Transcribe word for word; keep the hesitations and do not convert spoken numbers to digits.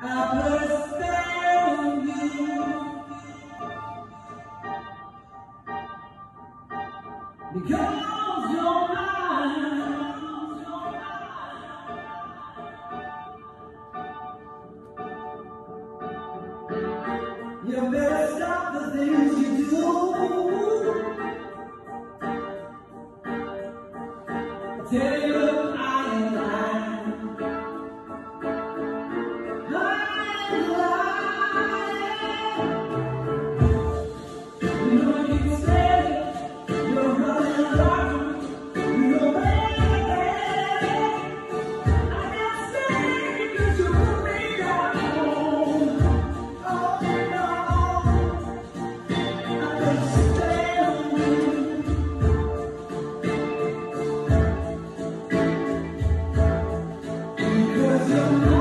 I put a spell on you because you're mine. You better stop the things you do. I tell you I ain't lying. I ain't lying. You know you can say you're running around. You know baby, I can't say because you put me down. Oh no, I can't stand you. Because you're